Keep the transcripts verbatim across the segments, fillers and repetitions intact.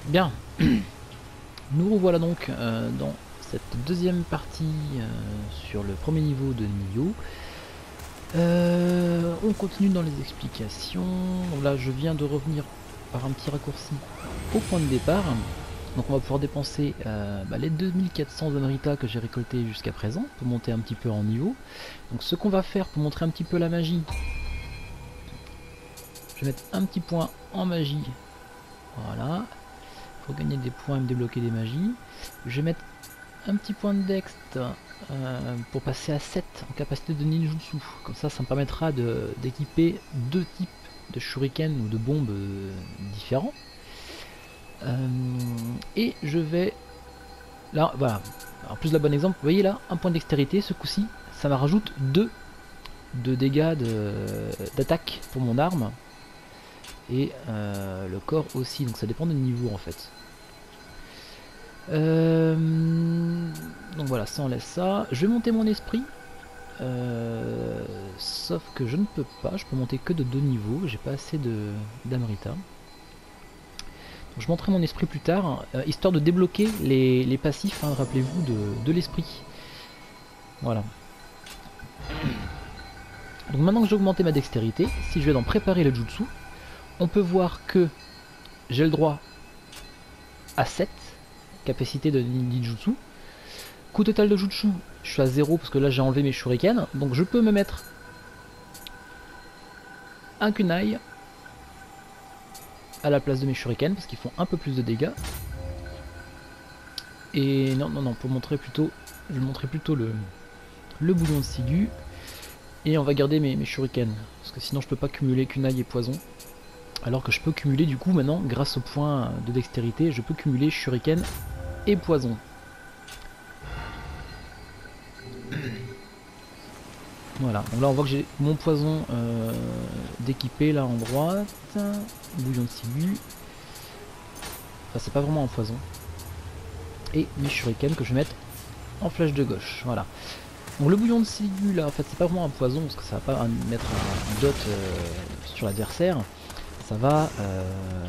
Bien, nous revoilà donc euh, dans cette deuxième partie euh, sur le premier niveau de Nioh. Euh, on continue dans les explications. Là, je viens de revenir par un petit raccourci au point de départ. Donc on va pouvoir dépenser euh, bah, les deux mille quatre cents Amrita que j'ai récolté jusqu'à présent pour monter un petit peu en niveau. Donc ce qu'on va faire pour montrer un petit peu la magie, je vais mettre un petit point en magie. Voilà. Pour gagner des points et me débloquer des magies. Je vais mettre un petit point de dex euh, pour passer à sept en capacité de ninjutsu. Comme ça, ça me permettra d'équiper deux types de shuriken ou de bombes euh, différents. Euh, et je vais... Là, voilà. En plus, la bon exemple, vous voyez là, un point de dextérité, ce coup-ci, ça me rajoute deux de dégâts d'attaque de, pour mon arme. Et euh, le corps aussi, donc ça dépend du niveau en fait. Euh, donc voilà, ça on laisse ça. Je vais monter mon esprit. Euh, sauf que je ne peux pas, je peux monter que de deux niveaux, j'ai pas assez d'Amrita. Je monterai mon esprit plus tard, euh, histoire de débloquer les, les passifs, hein, rappelez-vous, de, de l'esprit. Voilà. Donc maintenant que j'ai augmenté ma dextérité, si je vais dans préparer le jutsu, on peut voir que j'ai le droit à sept capacité de ninjutsu. Coût total de jutsu, je suis à zéro parce que là j'ai enlevé mes shurikens, donc je peux me mettre un kunai à la place de mes shurikens parce qu'ils font un peu plus de dégâts. Et non, non, non, pour montrer plutôt, je vais montrer plutôt le, le bouillon de ciguë. Et on va garder mes, mes shurikens parce que sinon je peux pas cumuler kunai et poison. Alors que je peux cumuler du coup maintenant, grâce au point de dextérité, je peux cumuler shuriken et poison. Voilà, donc là on voit que j'ai mon poison euh, d'équipé là en droite, bouillon de ciguë, enfin c'est pas vraiment un poison, et mes shurikens que je vais mettre en flèche de gauche, voilà. Donc le bouillon de ciguë là en fait c'est pas vraiment un poison parce que ça va pas mettre un, un dot euh, sur l'adversaire, ça va euh,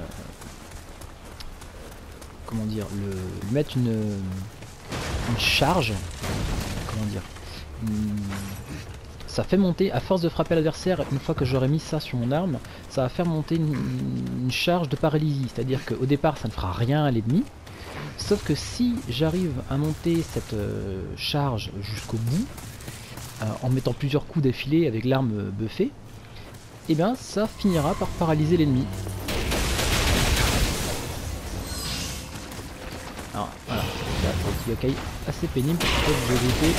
comment dire, le, lui mettre une, une charge, comment dire, une, ça fait monter, à force de frapper l'adversaire, une fois que j'aurai mis ça sur mon arme, ça va faire monter une, une charge de paralysie, c'est-à-dire qu'au départ ça ne fera rien à l'ennemi, sauf que si j'arrive à monter cette euh, charge jusqu'au bout, euh, en mettant plusieurs coups d'affilée avec l'arme buffée, et bien ça finira par paralyser l'ennemi. Alors voilà, là c'est un petit yokai assez pénible pour vous éviter.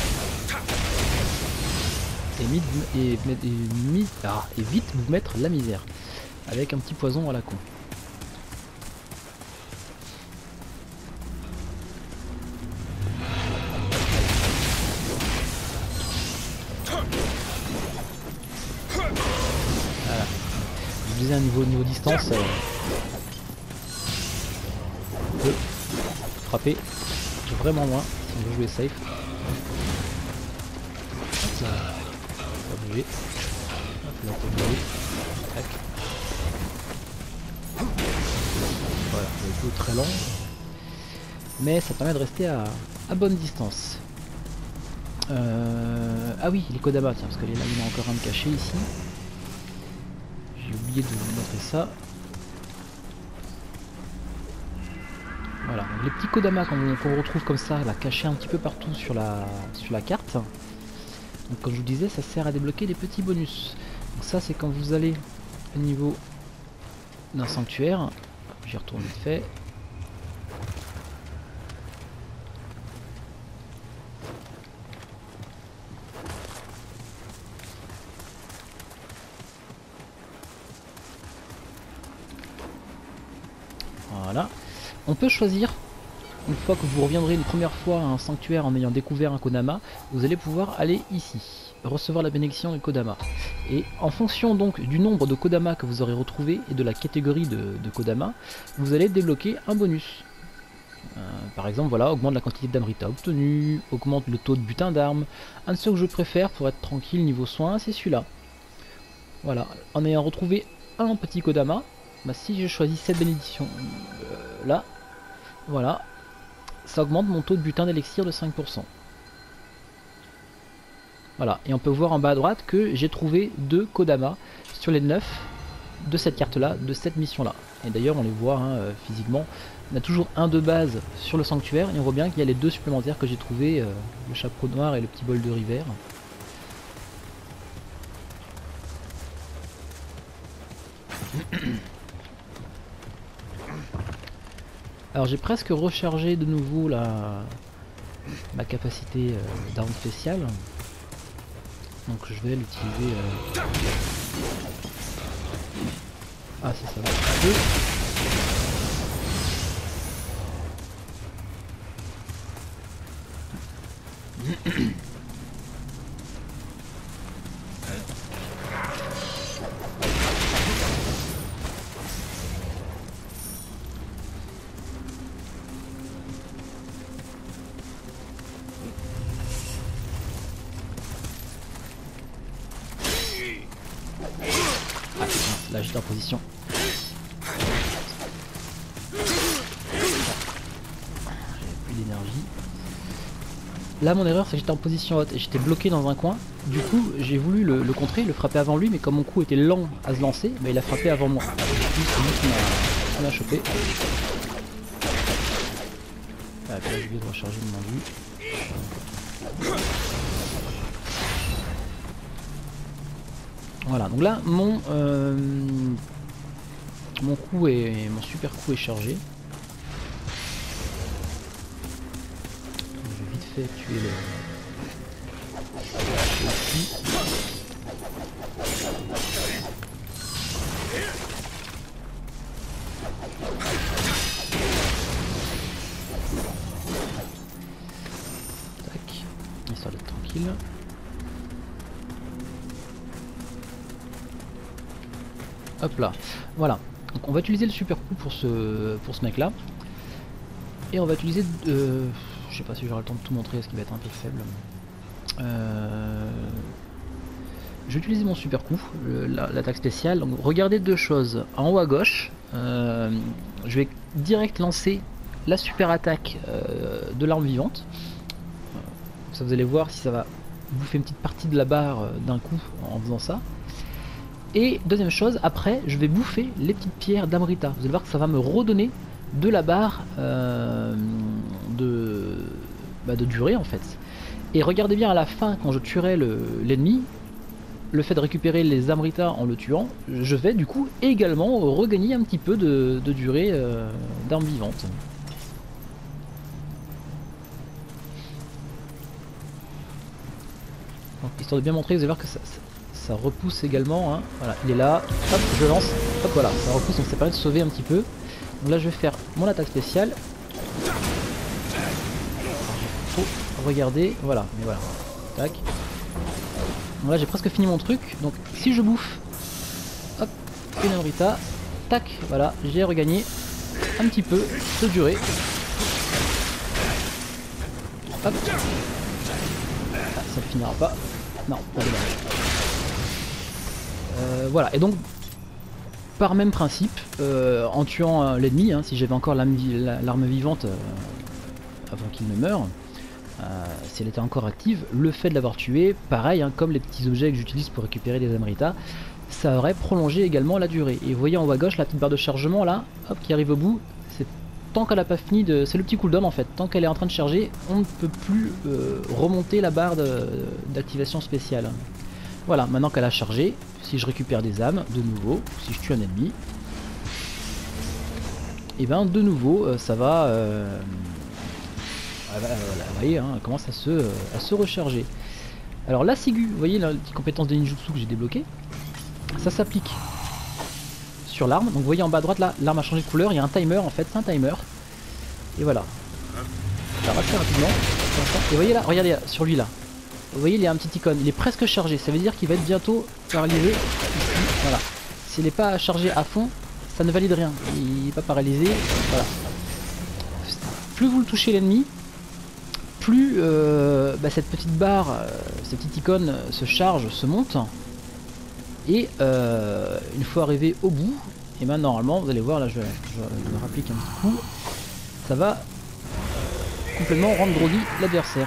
Et, mid, et, et, mid, ah, et vite vous mettre la misère avec un petit poison à la con. Voilà. Je disais un niveau niveau distance, euh, on peut frapper vraiment loin si on veut jouer safe. Ça va bouger. Hop, là, on peut bouger. Tac. Voilà, le coup très lent, mais ça permet de rester à, à bonne distance. Euh, ah oui, les Kodama, tiens, parce que là il y en a encore un de caché ici. J'ai oublié de vous montrer ça. Voilà, donc les petits Kodama qu'on qu'on retrouve comme ça, là, cachés un petit peu partout sur la, sur la carte. Donc comme je vous disais, ça sert à débloquer des petits bonus. Donc ça c'est quand vous allez au niveau d'un sanctuaire. J'y retourne vite fait. Voilà. On peut choisir, une fois que vous reviendrez une première fois à un sanctuaire en ayant découvert un Kodama, vous allez pouvoir aller ici, recevoir la bénédiction du Kodama. Et en fonction donc du nombre de Kodama que vous aurez retrouvé et de la catégorie de, de Kodama, vous allez débloquer un bonus. Euh, par exemple, voilà, augmente la quantité d'Amrita obtenue, augmente le taux de butin d'armes. Un de ceux que je préfère pour être tranquille niveau soins, c'est celui-là. Voilà, en ayant retrouvé un petit Kodama, bah, si je choisis cette bénédiction euh, là, voilà, ça augmente mon taux de butin d'élixir de cinq pour cent. Voilà, et on peut voir en bas à droite que j'ai trouvé deux Kodama sur les neuf de cette carte là, de cette mission là. Et d'ailleurs on les voit hein, euh, physiquement, on a toujours un de base sur le sanctuaire et on voit bien qu'il y a les deux supplémentaires que j'ai trouvé, euh, le chapeau noir et le petit bol de rivière. Alors j'ai presque rechargé de nouveau la ma capacité euh, d'arme spéciale. Donc je vais l'utiliser. Euh... Ah c'est ça va. Là j'étais en position. J'avais plus d'énergie. Là mon erreur c'est que j'étais en position haute et j'étais bloqué dans un coin. Du coup j'ai voulu le, le contrer, le frapper avant lui, mais comme mon coup était lent à se lancer, bah, il a frappé avant moi. C'est lui qui m'a chopé. Ah, puis là j'ai oublié de recharger mon envie. Voilà, donc là mon euh, mon coup est mon super coup est chargé. Je vais vite fait tuer le ici. Tac, histoire d'être tranquille. Hop là, voilà. Donc on va utiliser le super coup pour ce pour ce mec là. Et on va utiliser, euh, je sais pas si j'aurai le temps de tout montrer, parce qu'il va être un peu faible. Euh, je vais utiliser mon super coup, l'attaque spéciale. Donc regardez deux choses. En haut à gauche, euh, je vais direct lancer la super attaque euh, de l'arme vivante. Ça vous allez voir si ça va bouffer une petite partie de la barre d'un coup en faisant ça. Et deuxième chose, après je vais bouffer les petites pierres d'Amrita. Vous allez voir que ça va me redonner de la barre euh, de, bah, de durée en fait. Et regardez bien à la fin, quand je tuerai l'ennemi, le, le fait de récupérer les Amrita en le tuant, je vais du coup également regagner un petit peu de, de durée euh, d'arme vivante. Donc, histoire de bien montrer, vous allez voir que ça, ça, ça repousse également. Hein. Voilà, il est là, hop, je lance, hop, voilà, ça repousse, donc ça permet de sauver un petit peu. Donc là je vais faire mon attaque spéciale. Faut regarder, voilà, mais voilà. Tac. Donc là j'ai presque fini mon truc. Donc si je bouffe, hop, une Amrita, tac, voilà, j'ai regagné un petit peu de durée. Hop. Ah, ça ne finira pas. Non, pas de dommage. Euh, voilà, et donc par même principe, euh, en tuant euh, l'ennemi, hein, si j'avais encore l'arme vivante euh, avant qu'il ne meure, euh, si elle était encore active, le fait de l'avoir tué, pareil, hein, comme les petits objets que j'utilise pour récupérer des Amrita, ça aurait prolongé également la durée. Et vous voyez en haut à gauche la petite barre de chargement là, hop, qui arrive au bout, c'est tant qu'elle n'a pas fini de... c'est le petit cooldown en fait, tant qu'elle est en train de charger, on ne peut plus euh, remonter la barre d'activation spéciale. Voilà, maintenant qu'elle a chargé, si je récupère des âmes, de nouveau, si je tue un ennemi, et ben de nouveau, euh, ça va... Euh, euh, voilà, vous voyez, hein, elle commence à se, euh, à se recharger. Alors la Sigu, vous voyez la petite compétence de ninjutsu que j'ai débloquée, ça s'applique sur l'arme. Donc vous voyez en bas à droite là, l'arme a changé de couleur, il y a un timer en fait, c'est un timer. Et voilà. Ça va très rapidement. Et vous voyez là, regardez là, sur lui là. Vous voyez il y a un petit icône, il est presque chargé, ça veut dire qu'il va être bientôt paralysé. Ici, voilà. S'il n'est pas chargé à fond, ça ne valide rien. Il n'est pas paralysé. Voilà. Plus vous le touchez l'ennemi, plus euh, bah, cette petite barre, euh, cette petite icône euh, se charge, se monte. Et euh, une fois arrivé au bout, et ben normalement vous allez voir là je, je, je me rapplique un petit coup, ça va complètement rendre groggy l'adversaire.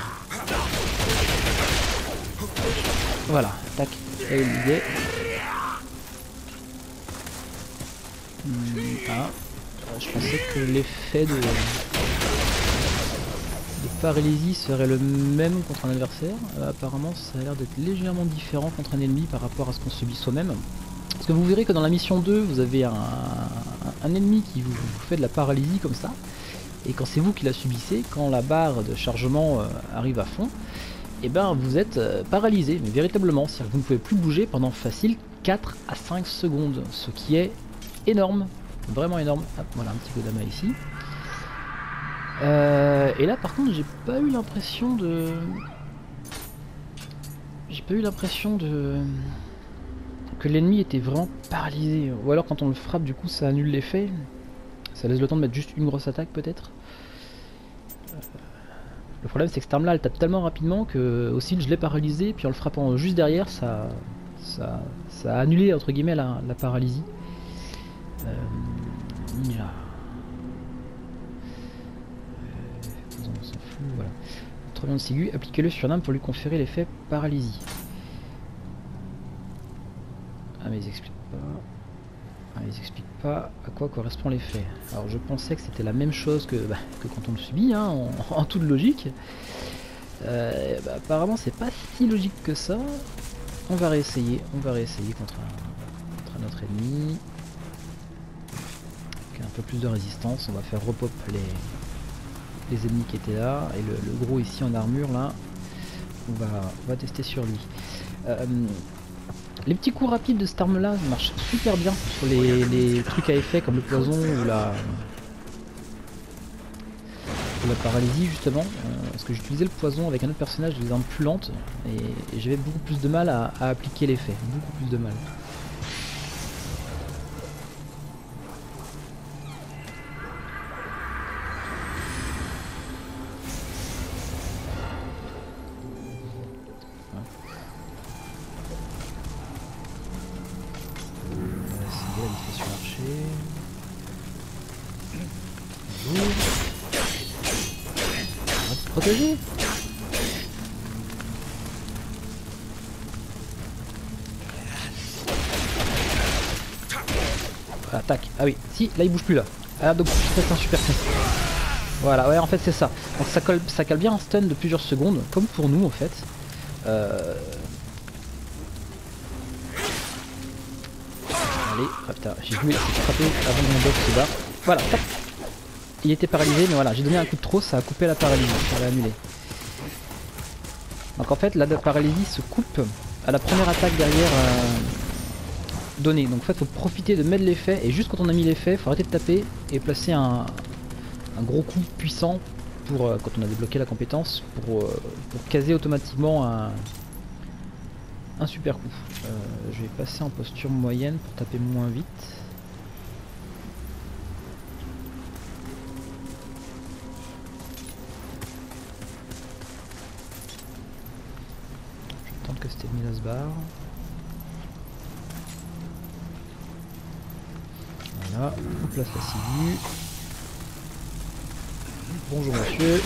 Voilà, tac, et l'idée. Hum, ah, je pensais que l'effet de, de paralysie serait le même contre un adversaire. Euh, apparemment ça a l'air d'être légèrement différent contre un ennemi par rapport à ce qu'on subit soi-même. Parce que vous verrez que dans la mission deux, vous avez un, un ennemi qui vous, vous fait de la paralysie comme ça. Et quand c'est vous qui la subissez, quand la barre de chargement euh, arrive à fond, et ben vous êtes euh, paralysé, mais véritablement. C'est-à-dire que vous ne pouvez plus bouger pendant facile quatre à cinq secondes, ce qui est énorme, vraiment énorme. Hop, voilà un petit peu d'amas ici. Euh, et là par contre j'ai pas eu l'impression de... J'ai pas eu l'impression de... que l'ennemi était vraiment paralysé. Ou alors quand on le frappe du coup ça annule l'effet. Ça laisse le temps de mettre juste une grosse attaque peut-être. Euh, le problème c'est que cette arme là elle tape tellement rapidement que aussi je l'ai paralysé, puis en le frappant juste derrière ça, ça, ça a annulé entre guillemets la, la paralysie. Euh, ninja. Euh, on s'en fout, voilà. Très bien de Sigu, appliquez-le sur une arme pour lui conférer l'effet paralysie. Ah mais ils expliquent pas. Ah, ils expliquent pas à quoi correspond l'effet. Alors je pensais que c'était la même chose que, bah, que quand on le subit, hein, en, en toute logique. Euh, bah, apparemment c'est pas si logique que ça. On va réessayer, on va réessayer contre un, contre un autre ennemi. Avec un peu plus de résistance, on va faire repop les, les ennemis qui étaient là. Et le, le gros ici en armure là, on va, on va tester sur lui. Euh, Les petits coups rapides de cette arme là marchent super bien sur les, les trucs à effet comme le poison ou la, ou la paralysie justement. Euh, parce que j'utilisais le poison avec un autre personnage, des armes plus lentes et, et j'avais beaucoup plus de mal à, à appliquer l'effet. Beaucoup plus de mal. Protéger. Attaque. Ah oui, si, là il bouge plus là. Ah donc c'est un super test. Voilà, ouais en fait c'est ça. Donc ça colle, ça cale bien un stun de plusieurs secondes, comme pour nous en fait. Euh... Allez, ah putain, j'ai voulu frapper avant que mon boss se barre. Voilà, tac. Il était paralysé, mais voilà, j'ai donné un coup de trop, ça a coupé la paralysie, ça l'a annulé. Donc en fait, la paralysie se coupe à la première attaque derrière euh, donnée. Donc en fait, il faut profiter de mettre l'effet, et juste quand on a mis l'effet, il faut arrêter de taper et placer un, un gros coup puissant pour, euh, quand on a débloqué la compétence, pour, euh, pour caser automatiquement un, un super coup. Euh, je vais passer en posture moyenne pour taper moins vite. Que c'était mis à se barre. Voilà, on place la ciguë. Bonjour monsieur.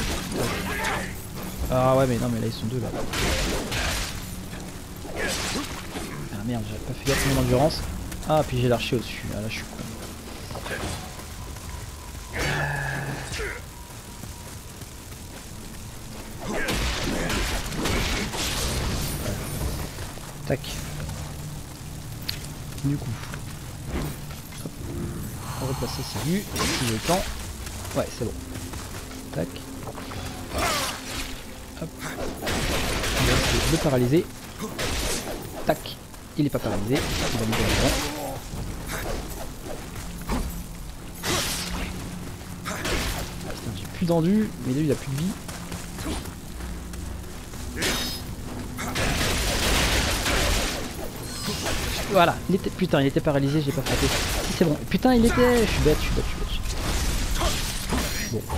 Ah ouais mais non mais là ils sont deux là. Ah merde, j'avais pas fait gaffe à mon endurance. Ah puis j'ai l'archer au-dessus, ah là je suis con. Tac. Du coup. Hop. On va replacer Sigu. Si j'ai le temps. Ouais, c'est bon. Tac. Hop. On va essayer de paralyser. Tac. Il n'est pas paralysé. Il va me dire bon. J'ai plus d'endu, mais lui il a plus de vie. Voilà, il était. Putain, il était paralysé, j'ai pas frappé. Si c'est bon. Putain, il était. Je suis bête, je suis bête, je suis bête. Bon.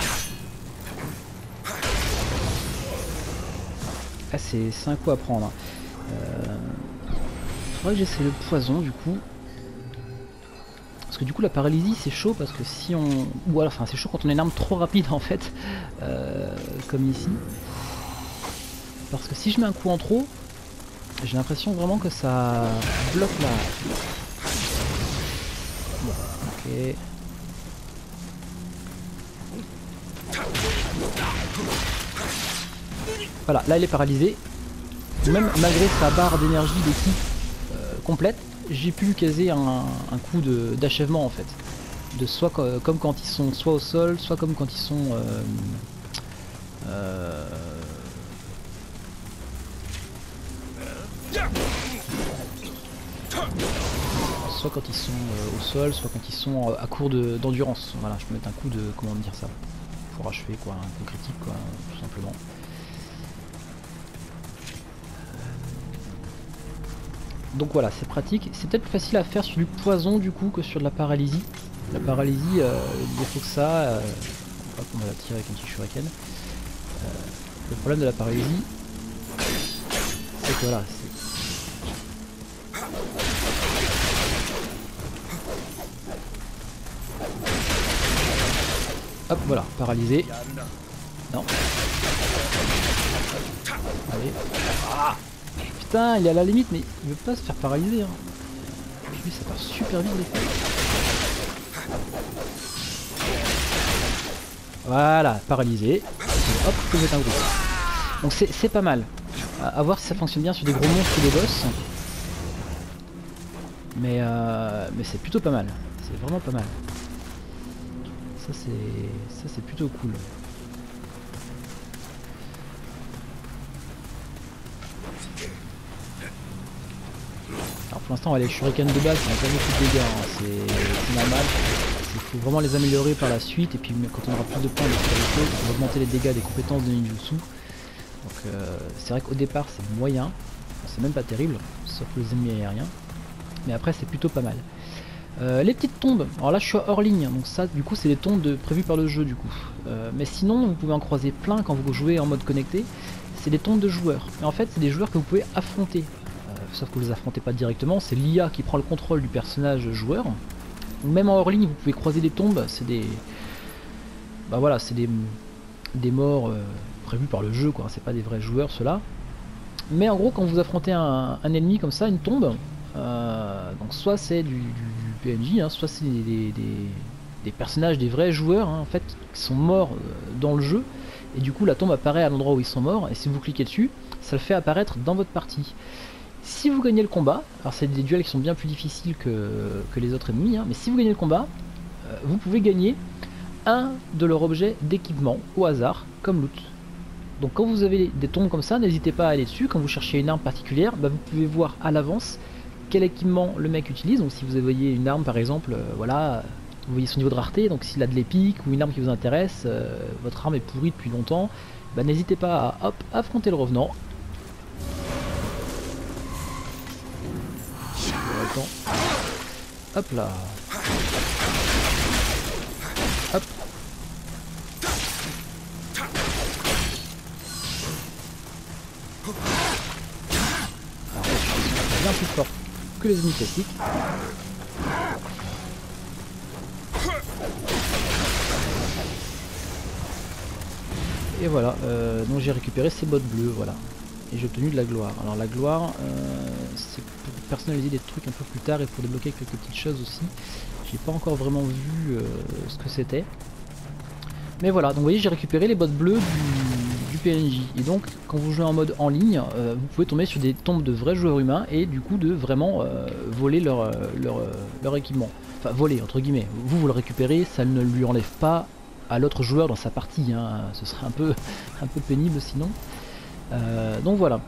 Ah, c'est un coup à prendre. Euh... Faudrait que j'essaie le poison du coup. que du coup la paralysie c'est chaud parce que si on... Ou alors, enfin c'est chaud quand on a une arme trop rapide en fait, euh, comme ici. Parce que si je mets un coup en trop, j'ai l'impression vraiment que ça bloque la... Bon, ok. Voilà, là il est paralysé. Même malgré sa barre d'énergie d'équipe euh, complète, j'ai pu lui caser un, un coup d'achèvement en fait. De soit co comme quand ils sont soit au sol, soit comme quand ils sont... Euh, euh, soit quand ils sont euh, au sol, soit quand ils sont euh, à court d'endurance. De, voilà, je peux mettre un coup de... comment dire ça, pour achever quoi, un coup critique quoi, tout simplement. Donc voilà, c'est pratique. C'est peut-être plus facile à faire sur du poison du coup que sur de la paralysie. La paralysie, euh, il faut que ça... Euh, on va la tirer avec un petit shuriken. Euh, le problème de la paralysie, c'est que voilà, c'est... Hop, voilà, paralysé. Non. Allez. Ah, putain, il est à la limite, mais il veut pas se faire paralyser. Hein. Lui, ça part super vite les fois. Voilà, paralysé. Hop, je peux mettre un groupe. Donc c'est pas mal. À voir si ça fonctionne bien sur des gros monstres ou des boss. Mais, euh, mais c'est plutôt pas mal. C'est vraiment pas mal. Ça c'est ça c'est plutôt cool. Alors pour l'instant, les shurikens de base, ça n'a pas beaucoup de dégâts. Hein. C'est normal. Il faut vraiment les améliorer par la suite. Et puis quand on aura plus de points de scolarité, on va augmenter les dégâts des compétences de ninjutsu. Donc euh, c'est vrai qu'au départ c'est moyen. Bon, c'est même pas terrible, sauf les ennemis aériens. Mais après c'est plutôt pas mal. Euh, les petites tombes, alors là je suis hors ligne, donc ça du coup c'est les tombes de, prévues par le jeu du coup. Euh, mais sinon vous pouvez en croiser plein quand vous jouez en mode connecté, c'est des tombes de joueurs. Mais en fait c'est des joueurs que vous pouvez affronter, euh, sauf que vous les affrontez pas directement, c'est l'I A qui prend le contrôle du personnage joueur. Donc même en hors ligne vous pouvez croiser des tombes, c'est des... Bah voilà, c'est des, des morts euh, prévus par le jeu quoi, c'est pas des vrais joueurs ceux-là. Mais en gros quand vous affrontez un, un ennemi comme ça, une tombe, euh, donc soit c'est du, du P N J, hein, soit c'est des, des, des, des personnages, des vrais joueurs hein, en fait, qui sont morts dans le jeu, et du coup la tombe apparaît à l'endroit où ils sont morts, et si vous cliquez dessus, ça le fait apparaître dans votre partie. Si vous gagnez le combat, alors c'est des duels qui sont bien plus difficiles que, que les autres ennemis, hein, mais si vous gagnez le combat, euh, vous pouvez gagner un de leurs objets d'équipement au hasard, comme loot. Donc quand vous avez des tombes comme ça, n'hésitez pas à aller dessus, quand vous cherchez une arme particulière, bah, vous pouvez voir à l'avance quel équipement le mec utilise. Donc si vous voyez une arme par exemple, euh, voilà, vous voyez son niveau de rareté, donc s'il a de l'épique ou une arme qui vous intéresse, euh, votre arme est pourrie depuis longtemps, bah, n'hésitez pas à hop, affronter le revenant. Hop là. Hop. Alors, bien plus fort que les ennemis classiques. Et voilà, euh, donc j'ai récupéré ces bottes bleues, voilà. Et j'ai obtenu de la gloire. Alors la gloire, euh, c'est pour personnaliser des trucs un peu plus tard et pour débloquer quelques petites choses aussi. J'ai pas encore vraiment vu euh, ce que c'était. Mais voilà, donc vous voyez, j'ai récupéré les bottes bleues du, du P N J. Et donc, quand vous jouez en mode en ligne, euh, vous pouvez tomber sur des tombes de vrais joueurs humains et du coup de vraiment euh, voler leur, leur, leur équipement. Enfin, voler, entre guillemets. Vous, vous le récupérez, ça ne lui enlève pas à l'autre joueur dans sa partie. Hein. Ce serait un peu, un peu pénible sinon. Euh, donc voilà.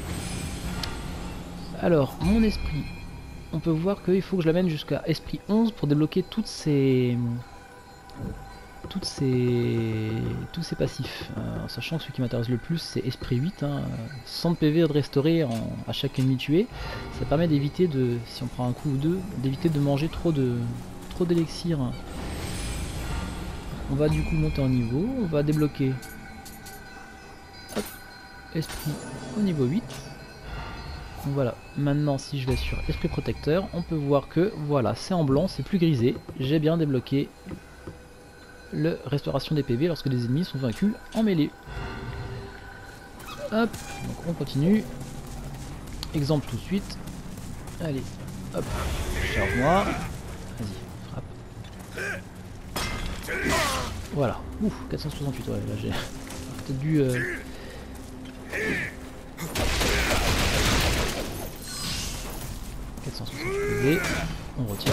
Alors, mon esprit. On peut voir qu'il faut que je l'amène jusqu'à esprit onze pour débloquer toutes ces... Toutes ces... tous ces passifs. Euh, en sachant que celui qui m'intéresse le plus c'est esprit huit. Hein. cent de P V de restaurer en... à chaque ennemi tué. Ça permet d'éviter de... si on prend un coup ou deux, d'éviter de manger trop de trop d'élixir. On va du coup monter en niveau. On va débloquer... Hop. Esprit au niveau huit. Donc voilà, maintenant si je vais sur esprit protecteur, on peut voir que voilà, c'est en blanc, c'est plus grisé. J'ai bien débloqué le restauration des P V lorsque les ennemis sont vaincus en mêlée. Hop, donc on continue. Exemple tout de suite. Allez, hop, charge-moi. Vas-y, frappe. Voilà, ouf, quatre cent soixante-huit, ouais, là j'ai peut-être dû... Euh... quatre cent soixante-huit P V, on retient.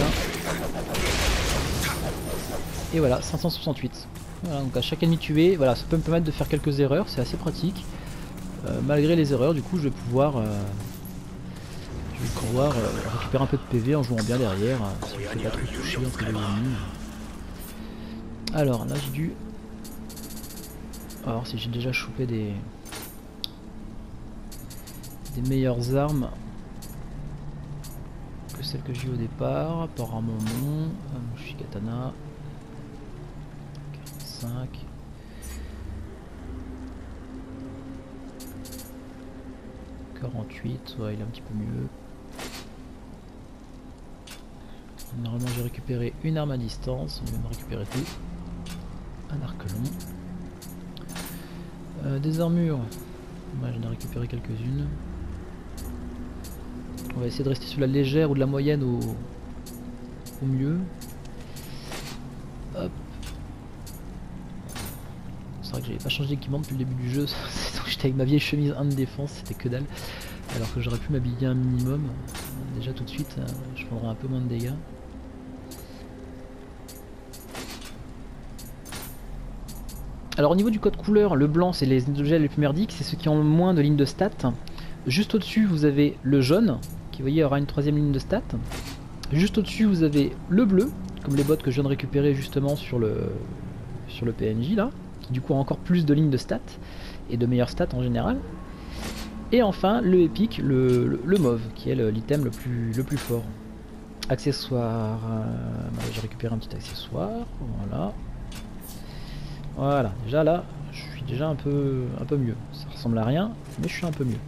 Et voilà, cinq cent soixante-huit. Voilà, donc à chaque ennemi tué, voilà, ça peut me permettre de faire quelques erreurs, c'est assez pratique. Euh, malgré les erreurs, du coup, je vais pouvoir, euh, je vais pouvoir euh, récupérer un peu de P V en jouant bien derrière, euh, si je ne fais pas trop toucher entre les ennemis. Alors là, j'ai dû... Alors si j'ai déjà chopé des... des meilleures armes que celles que j'ai eu au départ, apparemment non. Je suis katana. quarante-cinq. quarante-huit, ouais, il est un petit peu mieux. Normalement j'ai récupéré une arme à distance, on va me récupérer tout. Un arc long. Euh, des armures, ouais, j'en ai récupéré quelques-unes. On va essayer de rester sur la légère ou de la moyenne au, au mieux. Hop. C'est vrai que j'avais pas changé d'équipement depuis le début du jeu, j'étais avec ma vieille chemise un de défense, c'était que dalle. Alors que j'aurais pu m'habiller un minimum. Déjà tout de suite, je prendrai un peu moins de dégâts. Alors au niveau du code couleur, le blanc c'est les objets les plus merdiques, c'est ceux qui ont le moins de lignes de stats. Juste au-dessus vous avez le jaune, qui vous voyez aura une troisième ligne de stats. Juste au-dessus vous avez le bleu, comme les bots que je viens de récupérer justement sur le, sur le P N J là, qui du coup a encore plus de lignes de stats, et de meilleures stats en général. Et enfin le épique, le, le, le mauve, qui est l'item le, le plus, le plus fort. Accessoire, euh, j'ai récupéré un petit accessoire, voilà. Voilà, déjà là, je suis déjà un peu, un peu mieux. Ça ressemble à rien, mais je suis un peu mieux.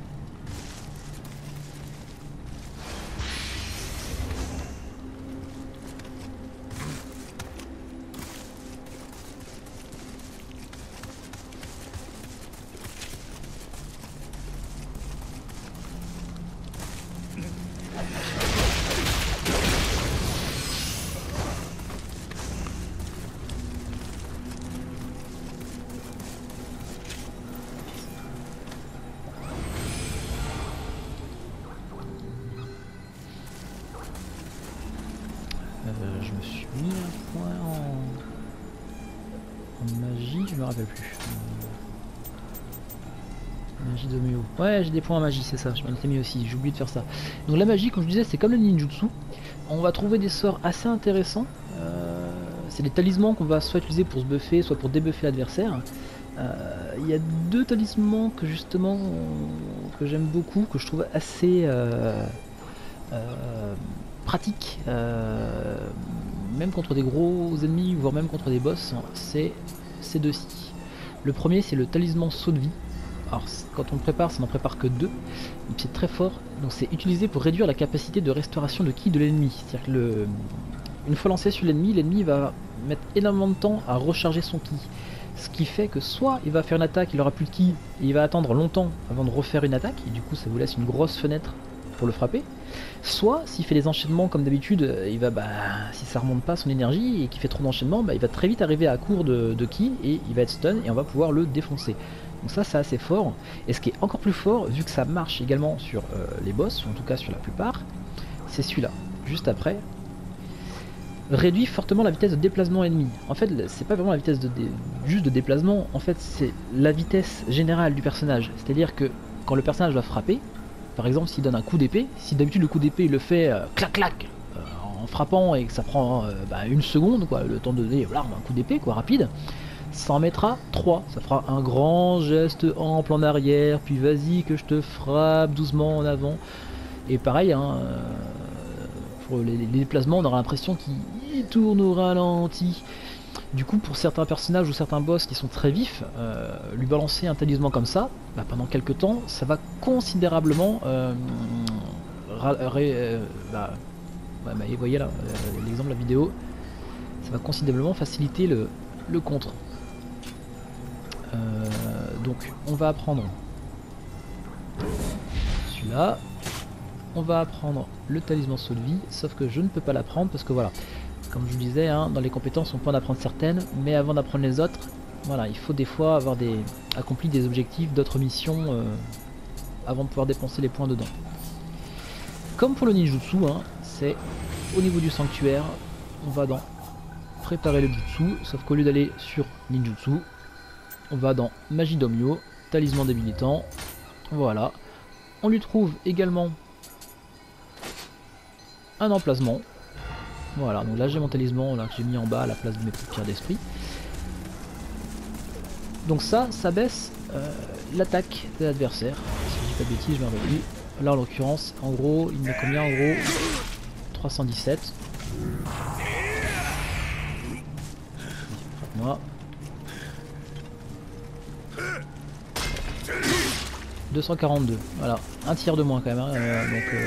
Euh, je me suis mis un point en, en magie, je me rappelle plus. Euh... Magie de Mio. Ouais, j'ai des points en magie, c'est ça, je m'en étais mis aussi, j'ai oublié de faire ça. Donc la magie, comme je disais, c'est comme le ninjutsu. On va trouver des sorts assez intéressants. Euh, c'est des talismans qu'on va soit utiliser pour se buffer, soit pour débuffer l'adversaire. Il euh, y a deux talismans que justement que j'aime beaucoup, que je trouve assez euh, euh, pratiques, euh, même contre des gros ennemis, voire même contre des boss, c'est ces deux-ci. Le premier c'est le talisman saut de vie. Alors quand on le prépare, ça n'en prépare que deux, c'est très fort, donc c'est utilisé pour réduire la capacité de restauration de ki de l'ennemi. C'est-à-dire que le, une fois lancé sur l'ennemi, l'ennemi va mettre énormément de temps à recharger son ki. Ce qui fait que soit il va faire une attaque, il aura plus de ki, et il va attendre longtemps avant de refaire une attaque, et du coup ça vous laisse une grosse fenêtre pour le frapper. Soit s'il fait des enchaînements comme d'habitude, il va, bah, si ça remonte pas son énergie et qu'il fait trop d'enchaînements, bah, il va très vite arriver à court de, de ki, et il va être stun, et on va pouvoir le défoncer. Donc ça c'est assez fort, et ce qui est encore plus fort, vu que ça marche également sur euh, les boss, ou en tout cas sur la plupart, c'est celui-là, juste après. Réduit fortement la vitesse de déplacement ennemi. En fait, c'est pas vraiment la vitesse de dé... juste de déplacement, en fait c'est la vitesse générale du personnage. C'est-à-dire que quand le personnage va frapper, par exemple s'il donne un coup d'épée, si d'habitude le coup d'épée il le fait euh, clac clac euh, en frappant et que ça prend euh, bah, une seconde, quoi, le temps de donner voilà, un coup d'épée quoi, rapide, ça en mettra trois. Ça fera un grand geste ample en arrière, puis vas-y que je te frappe doucement en avant. Et pareil, hein, euh, pour les, les déplacements, on aura l'impression qu'il tourne au ralenti. Du coup, pour certains personnages ou certains boss qui sont très vifs, euh, lui balancer un talisman comme ça, bah, pendant quelques temps, ça va considérablement euh, euh, bah, ouais, bah, vous voyez là, euh, l'exemple de la vidéo, ça va considérablement faciliter le, le contre. Euh, donc on va apprendre celui-là, on va apprendre le talisman saut de vie, sauf que je ne peux pas l'apprendre parce que voilà, comme je vous disais, hein, dans les compétences on peut en apprendre certaines, mais avant d'apprendre les autres, voilà, il faut des fois avoir des, accompli des objectifs, d'autres missions euh, avant de pouvoir dépenser les points dedans. Comme pour le ninjutsu, hein, c'est au niveau du sanctuaire, on va dans préparer le jutsu, sauf qu'au lieu d'aller sur ninjutsu, on va dans magie d'Omyo, talisman débilitant, voilà. On lui trouve également un emplacement, voilà, donc là j'ai mon talisman là, que j'ai mis en bas à la place de mes petites pierres d'esprit. Donc ça, ça baisse euh, l'attaque de l'adversaire, si je dis pas de bêtises, je m'en rappelle plus. Là en l'occurrence, en gros, il met combien en gros trois cent dix-sept. Moi. deux cent quarante-deux, voilà, un tiers de moins quand même, hein, euh, donc euh...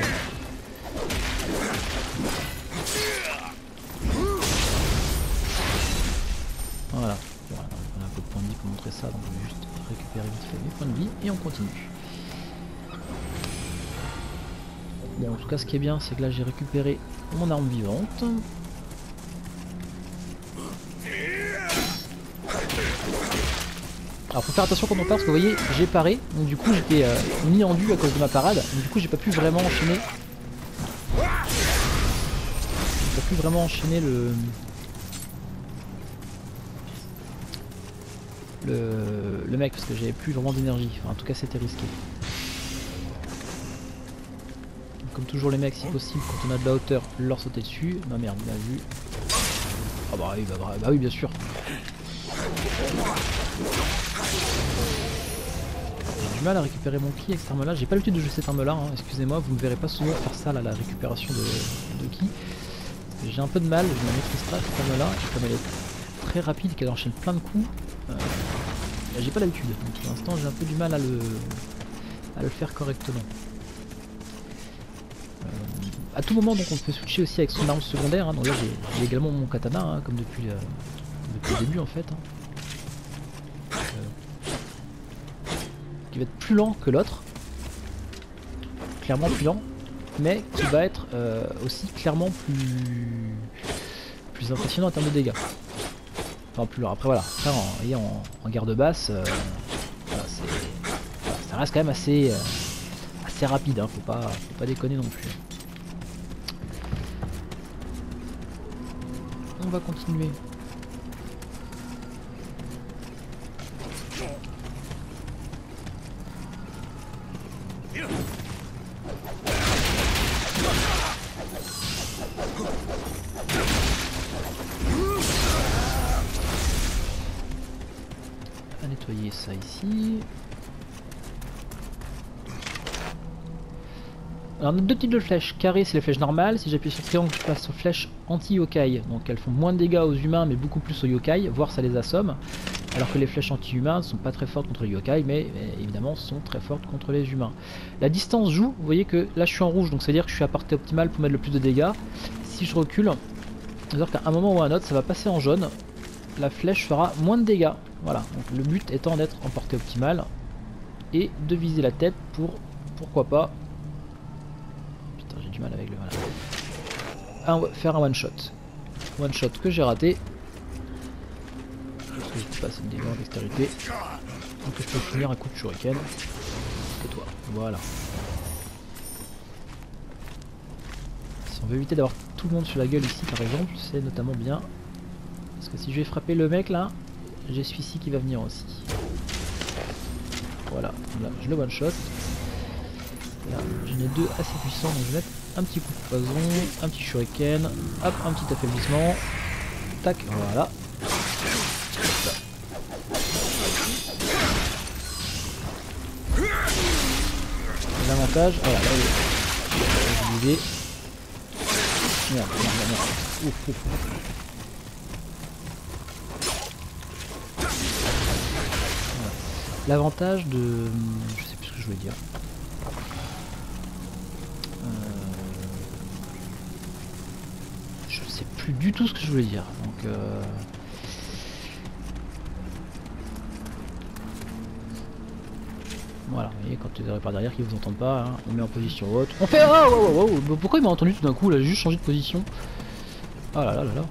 voilà. Voilà, on a un peu de points de vie pour montrer ça, donc je vais juste récupérer vite fait mes points de vie et on continue. Bon, en tout cas ce qui est bien, c'est que là j'ai récupéré mon arme vivante. Alors faut faire attention quand on part parce que vous voyez j'ai paré, donc du coup j'étais euh, mis en vue à cause de ma parade, donc du coup j'ai pas pu vraiment enchaîner. J'ai pas pu vraiment enchaîner le... le, le mec parce que j'avais plus vraiment d'énergie, enfin en tout cas c'était risqué. Donc, comme toujours les mecs si possible quand on a de la hauteur leur sauter dessus. Non merde il m'a vu. Ah bah oui, bah, bah, bah oui bien sûr. J'ai du mal à récupérer mon ki avec cette arme là, j'ai pas l'habitude de jouer cette arme là, hein. Excusez-moi, vous me verrez pas souvent faire ça là, la récupération de, de ki. J'ai un peu de mal, je ne la maîtrise pas cette arme là, et comme elle est très rapide, qu'elle enchaîne plein de coups, euh, j'ai pas l'habitude, donc pour l'instant j'ai un peu du mal à le, à le faire correctement. Euh, à tout moment donc on peut switcher aussi avec son arme secondaire, hein. Donc là j'ai également mon katana, hein, comme depuis, euh, depuis le début en fait. Hein. Qui va être plus lent que l'autre, clairement plus lent, mais qui va être euh, aussi clairement plus plus impressionnant en termes de dégâts. Enfin plus lent. Après voilà, après, en, en, en garde basse, euh, voilà, voilà, ça reste quand même assez euh, assez rapide. Hein, faut pas faut pas déconner non plus. On va continuer. À nettoyer ça ici. Alors on a deux types de flèches. Carré c'est les flèches normales. Si j'appuie sur triangle je passe aux flèches anti-yokai. Donc elles font moins de dégâts aux humains mais beaucoup plus aux yokai, voire ça les assomme. Alors que les flèches anti-humains ne sont pas très fortes contre les yokai, mais, mais évidemment sont très fortes contre les humains. La distance joue, vous voyez que là je suis en rouge, donc c'est à dire que je suis à portée optimale pour mettre le plus de dégâts. Si je recule, c'est-à-dire qu'à un moment ou à un autre ça va passer en jaune, la flèche fera moins de dégâts. Voilà, donc le but étant d'être en portée optimale et de viser la tête pour, pourquoi pas, putain j'ai du mal avec le voilà, un, faire un one shot. One shot que j'ai raté. Parce que je peux passer une dégâts en dextérité. Donc je peux finir un coup de shuriken. Que toi. Voilà. Si on veut éviter d'avoir tout le monde sur la gueule ici par exemple, c'est notamment bien. Parce que si je vais frapper le mec là, j'ai celui-ci qui va venir aussi. Voilà, là je le one shot. Là j'en ai deux assez puissants, donc je vais mettre un petit coup de poison, un petit shuriken, hop, un petit affaiblissement. Tac, voilà. L'avantage, voilà, là il est. Merde, merde, merde. Ouf, ouf, ouf. L'avantage de... je sais plus ce que je voulais dire. Euh... sais plus du tout ce que je voulais dire. Donc euh... voilà, vous voyez, quand tu es par derrière qui vous entendent pas, hein, on met en position haute. On fait ah oh, oh, oh, oh. Pourquoi il m'a entendu tout d'un coup là, j'ai juste changé de position. Ah là là là là.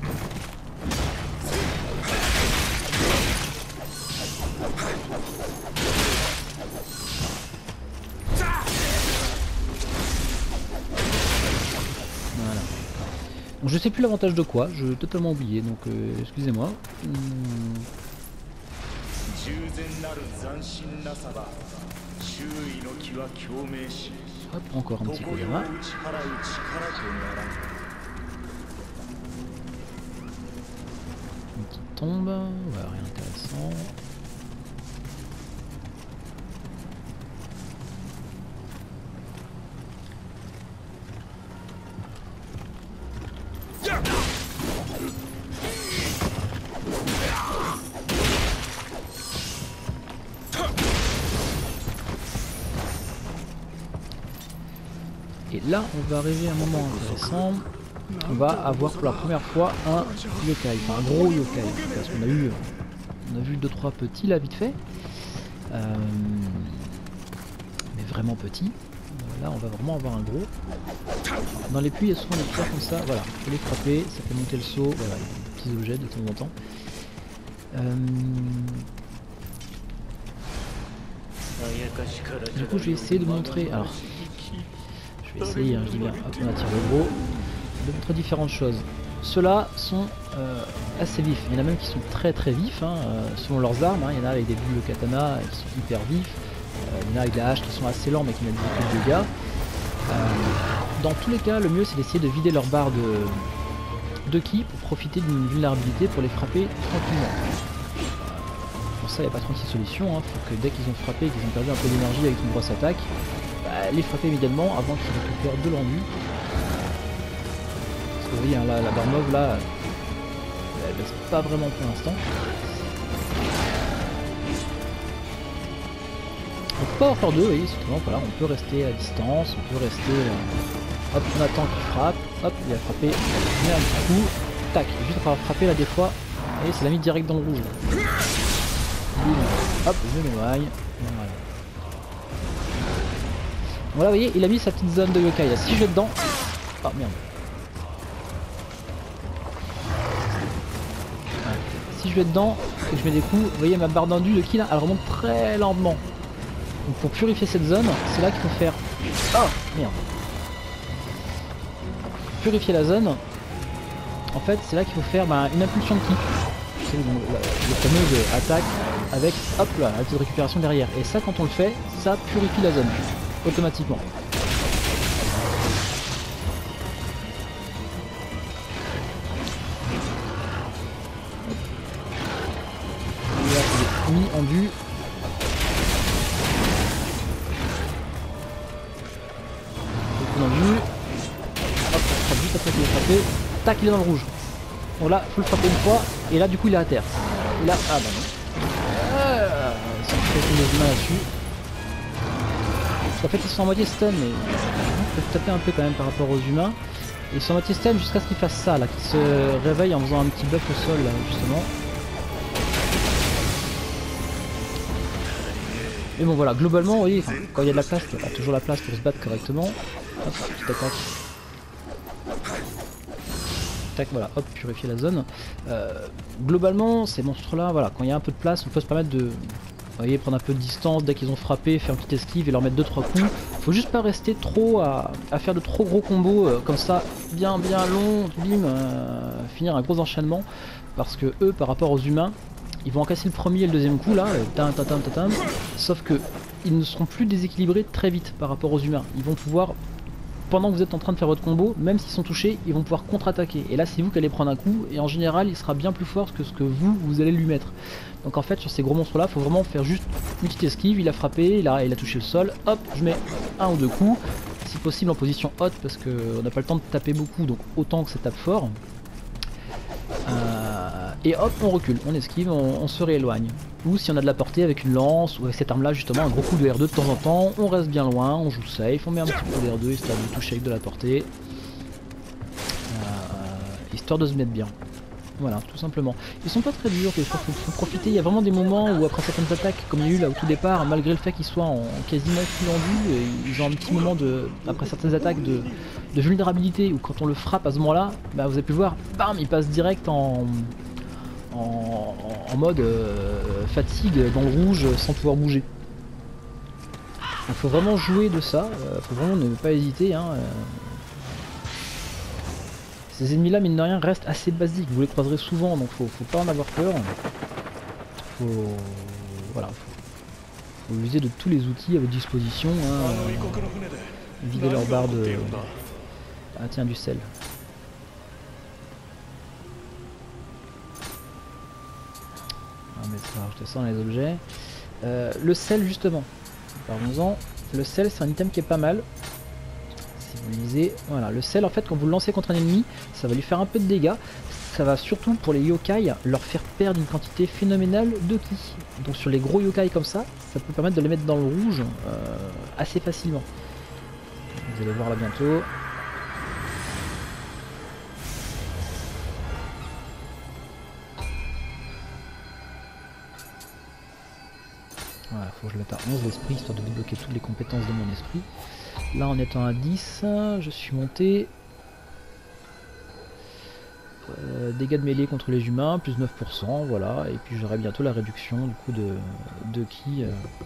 Voilà. Donc je sais plus l'avantage de quoi, je totalement oublié, donc euh, excusez-moi. Hmm. Hop, encore un petit coup de main. Une petite tombe, ouais, rien d'intéressant. Et là, on va arriver à un moment intéressant. On va avoir pour la première fois un yokai, enfin un gros yokai. Parce qu'on a eu, on a vu deux trois petits là vite fait, euh, mais vraiment petits. Là, on va vraiment avoir un gros. Dans les puits, il y a souvent des pierres comme ça. Voilà, il faut les frapper, ça fait monter le saut. Voilà, des petits objets de temps en temps. Euh... Du coup, je vais essayer de montrer. Alors. Je vais essayer, hein, je dis bien, hop, on attire le gros, de montrer différentes choses. Ceux-là sont euh, assez vifs, il y en a même qui sont très très vifs, hein, euh, selon leurs armes, hein. Il y en a avec des boules de katana qui sont hyper vifs, euh, il y en a avec la hache qui sont assez lents mais qui mettent beaucoup de dégâts. Euh, dans tous les cas, le mieux c'est d'essayer de vider leur barre de, de ki pour profiter d'une vulnérabilité pour les frapper tranquillement. Pour ça, il n'y a pas trente-six solutions, hein. Faut que dès qu'ils ont frappé et qu'ils ont perdu un peu d'énergie avec une grosse attaque, les frapper immédiatement avant qu'ils récupèrent de l'ennui. Parce que vous voyez, hein, la, la barre mauve là, elle baisse pas vraiment pour l'instant. On peut pas en faire deux, vous voyez, justement, voilà, on peut rester à distance, on peut rester. Euh, hop, on attend qu'il frappe, hop, il a frappé, il met un petit coup, tac, juste après avoir frappé là des fois, et c'est la mis direct dans le rouge. Hop, je m'éloigne. Voilà. Voilà, vous voyez, il a mis sa petite zone de yokai là. Si je vais dedans. Oh merde. Ouais. Si je vais dedans et que je mets des coups, vous voyez ma barre d'endu de ki là, elle remonte très lentement. Donc pour purifier cette zone, c'est là qu'il faut faire. Oh merde. Purifier la zone. En fait, c'est là qu'il faut faire bah, une impulsion de ki. C'est le, le fameux attaque avec hop là, la petite récupération derrière. Et ça, quand on le fait, ça purifie la zone. Automatiquement. Et là, il est mis en vue. En vue. Hop, on frappe juste après qu'il est frappé. Tac, il est dans le rouge. Donc là, il faut le frapper une fois. Et là, du coup, il est à terre. Et là, ah bah non. Ah, ça me fait mal là-dessus. En fait ils sont en moitié stun mais ils peuvent taper un peu quand même par rapport aux humains. Ils sont en moitié stun jusqu'à ce qu'ils fassent ça là, qu'ils se réveillent en faisant un petit buff au sol là justement. Mais bon voilà, globalement vous voyez, enfin, quand il y a de la place, il y a toujours la place pour se battre correctement. Hop, petite attaque. Tac, voilà, hop, purifier la zone. Euh, globalement ces monstres là, voilà, quand il y a un peu de place on peut se permettre de... Vous voyez, prendre un peu de distance dès qu'ils ont frappé, faire une petite esquive et leur mettre deux trois coups. Faut juste pas rester trop à, à faire de trop gros combos euh, comme ça, bien bien long, bim, euh, finir un gros enchaînement. Parce que eux, par rapport aux humains, ils vont casser le premier et le deuxième coup là, tam, tam, tam, tam, tam, sauf que ils ne seront plus déséquilibrés très vite par rapport aux humains. Ils vont pouvoir, pendant que vous êtes en train de faire votre combo, même s'ils sont touchés, ils vont pouvoir contre-attaquer. Et là, c'est vous qui allez prendre un coup, et en général, il sera bien plus fort que ce que vous, vous allez lui mettre. Donc en fait, sur ces gros monstres-là, il faut vraiment faire juste une petite esquive, il a frappé, il a, il a touché le sol, hop, je mets un ou deux coups, si possible en position haute, parce qu'on n'a pas le temps de taper beaucoup, donc autant que ça tape fort. Euh, et hop, on recule, on esquive, on, on se rééloigne. Ou si on a de la portée avec une lance, ou avec cette arme-là, justement, un gros coup de R deux de temps en temps, on reste bien loin, on joue safe, on met un petit coup de R deux, histoire de toucher avec de la portée. Euh, histoire de se mettre bien. Voilà, tout simplement. Ils sont pas très durs, il faut, faut, faut profiter. Il y a vraiment des moments où après certaines attaques, comme il y a eu là au tout départ, malgré le fait qu'ils soient en quasiment full endu, ils ont un petit moment de, après certaines attaques de, de vulnérabilité, où quand on le frappe à ce moment-là, bah, vous avez pu voir, bam, il passe direct en, en, en mode euh, fatigue dans le rouge sans pouvoir bouger. Il faut vraiment jouer de ça, il faut vraiment ne pas hésiter. Hein, euh. Ces ennemis là, mine de rien, restent assez basiques, vous les croiserez souvent, donc faut, faut pas en avoir peur. Faut, voilà, faut, faut user de tous les outils à votre disposition. Hein, euh, vider leur barre de... Ah tiens, du sel. On va mettre ça, rajouter ça dans les objets. Euh, le sel justement, parlons-en. Le sel c'est un item qui est pas mal. Si vous lisez, voilà, le sel en fait quand vous le lancez contre un ennemi, ça va lui faire un peu de dégâts. Ça va surtout pour les yokai leur faire perdre une quantité phénoménale de ki. Donc sur les gros yokai comme ça, ça peut permettre de les mettre dans le rouge euh, assez facilement. Vous allez voir là bientôt. Voilà, faut que je mette à onze l'esprit histoire de débloquer toutes les compétences de mon esprit. Là en étant à dix, je suis monté. Euh, dégâts de mêlée contre les humains, plus neuf pour cent, voilà. Et puis j'aurai bientôt la réduction du coup de, de ki. Euh,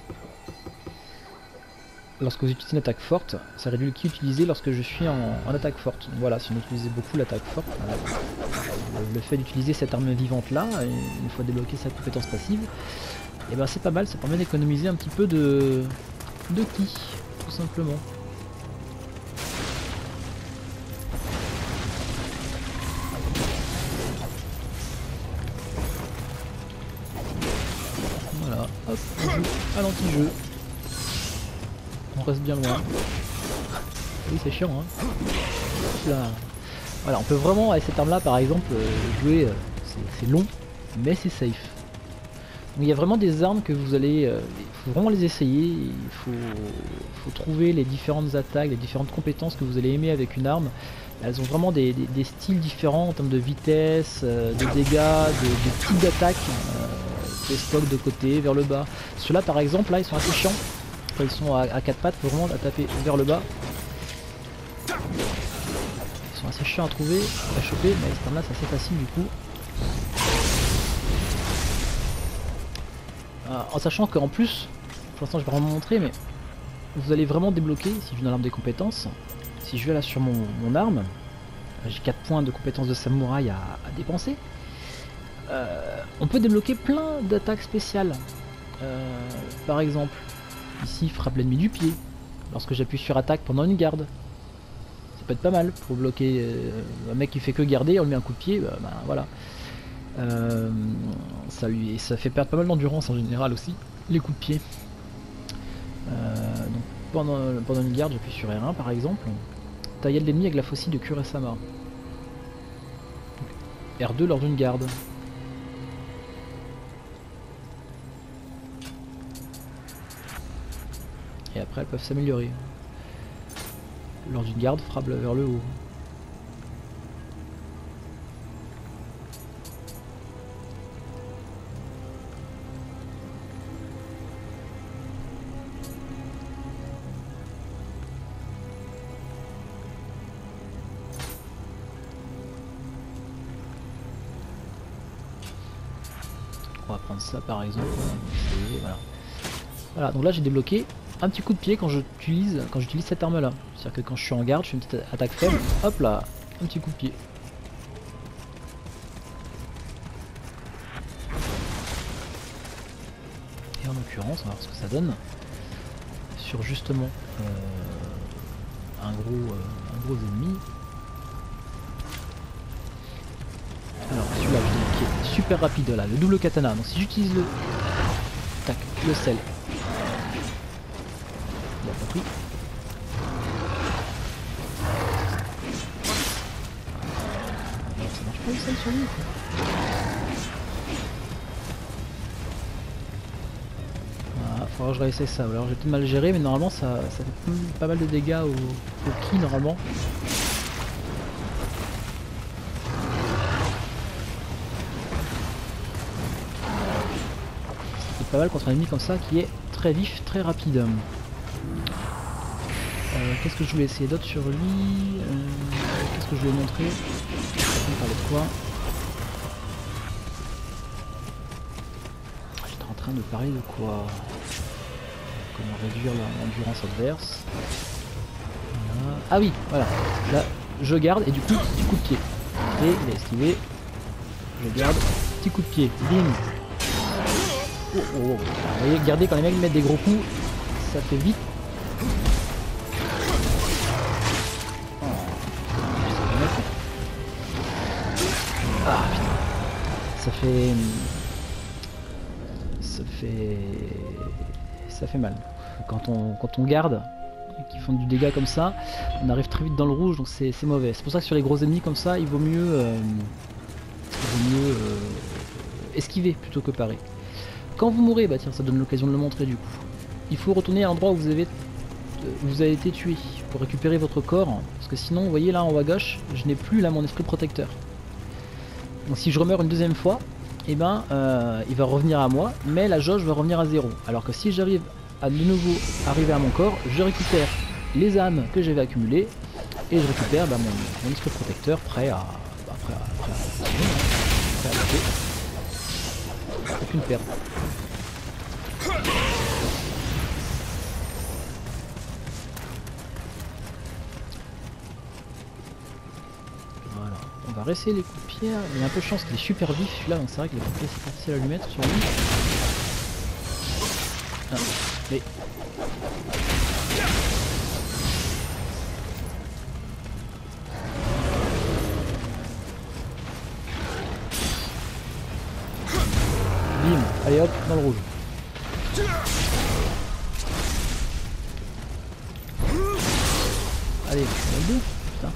lorsque vous utilisez une attaque forte, ça réduit le ki utilisé lorsque je suis en, en attaque forte. Donc voilà, si on utilisait beaucoup l'attaque forte, voilà. le, le fait d'utiliser cette arme vivante là, une fois débloqué sa compétence passive, et ben c'est pas mal, ça permet d'économiser un petit peu de, de ki, tout simplement. Voilà, hop, on joue à l'anti-jeu. On reste bien loin. Oui, c'est chiant, hein. Là. Voilà, on peut vraiment, avec cette arme là par exemple, jouer, euh, c'est long, mais c'est safe. Donc il y a vraiment des armes que vous allez, euh, il faut vraiment les essayer, il faut, faut trouver les différentes attaques, les différentes compétences que vous allez aimer avec une arme. Elles ont vraiment des, des, des styles différents en termes de vitesse, euh, de dégâts, de, de types d'attaques, euh, des stocks de côté, vers le bas. Ceux-là par exemple, là ils sont assez chiants, quand ils sont à, à quatre pattes, il faut vraiment la taper vers le bas. Ils sont assez chiants à trouver, à choper, mais cette arme là c'est assez facile du coup. Euh, en sachant qu'en plus, pour l'instant je vais vraiment montrer, mais vous allez vraiment débloquer, si je viens dans l'arme des compétences, si je vais là sur mon, mon arme, j'ai quatre points de compétences de samouraï à, à dépenser, euh, on peut débloquer plein d'attaques spéciales. Euh, par exemple, ici frappe l'ennemi du pied, lorsque j'appuie sur attaque pendant une garde. Ça peut être pas mal pour bloquer euh, un mec qui fait que garder, on lui met un coup de pied, bah, bah, voilà. Euh, ça, lui, ça fait perdre pas mal d'endurance en général aussi, les coups de pied. Euh, donc pendant, pendant une garde, j'appuie sur R un par exemple. Tailler l'ennemi avec la faucille de Kurasama. R deux lors d'une garde. Et après elles peuvent s'améliorer. Lors d'une garde, frappe vers le haut. On va prendre ça par exemple. Voilà. Voilà, donc là j'ai débloqué un petit coup de pied quand j'utilise quand j'utilise cette arme là. C'est-à-dire que quand je suis en garde, je fais une petite attaque faible, hop là, un petit coup de pied. Et en l'occurrence, on va voir ce que ça donne sur justement euh, un gros euh, un gros ennemi. Alors celui-là qui est super rapide là, le double katana. Donc si j'utilise le tac, le sel. Il a compris. Alors, ça marche pas le sel sur lui. Voilà, faudra que je réessaye ça. Alors j'ai peut-être mal géré, mais normalement ça, ça fait pas mal de dégâts au, au ki normalement. C'est pas mal contre un ennemi comme ça qui est très vif, très rapide. Euh, Qu'est-ce que je voulais essayer d'autre sur lui? euh, Qu'est-ce que je voulais montrer? On parlait de quoi? J'étais en train de parler de quoi? Comment réduire l'endurance adverse? Voilà. Ah oui, voilà. Là, je garde et du coup, petit coup de pied. Et il a esquivé. Je garde, petit coup de pied. Bim. Oh, oh, oh. Vous voyez, regardez quand les mecs mettent des gros coups, ça fait vite. Oh. Ah putain. Ça fait. Ça fait. Ça fait mal. Quand on, quand on garde, qui font du dégât comme ça, on arrive très vite dans le rouge, donc c'est mauvais. C'est pour ça que sur les gros ennemis comme ça, il vaut mieux, euh, il vaut mieux euh, esquiver plutôt que parer. Quand vous mourrez, bah tiens, ça donne l'occasion de le montrer du coup. Il faut retourner à l'endroit où vous avez, euh, vous avez été tué pour récupérer votre corps, parce que sinon, vous voyez là en haut à gauche, je n'ai plus là mon esprit protecteur. Donc si je remeurs une deuxième fois, et eh ben euh, il va revenir à moi, mais la jauge va revenir à zéro. Alors que si j'arrive à de nouveau arriver à mon corps, je récupère les âmes que j'avais accumulées et je récupère bah, mon, mon esprit protecteur prêt à, bah, prêt à, prêt à, prêt à attaquer. Aucune perte. Voilà, on va réessayer les coups de pierre. Il y a un peu de chance qu'il est super vif celui-là, donc c'est vrai que les coups de pierre c'est pas facile à lui mettre sur lui. Ah, mais... Bim, allez hop, dans le rouge. Allez, on a le deux. Putain.